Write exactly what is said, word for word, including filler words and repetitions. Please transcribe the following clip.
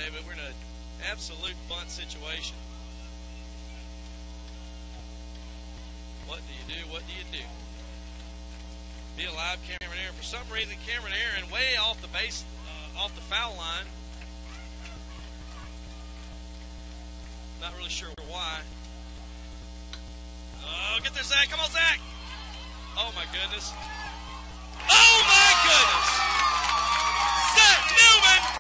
anyway, but we're in an absolute bunt situation. What do you do? What do you do? Be alive, Cameron Aaron. For some reason, Cameron Aaron way off the base, uh, off the foul line. Not really sure why. Oh, get there, Zach. Come on, Zach. Oh, my goodness. Oh, my goodness. Zach Newman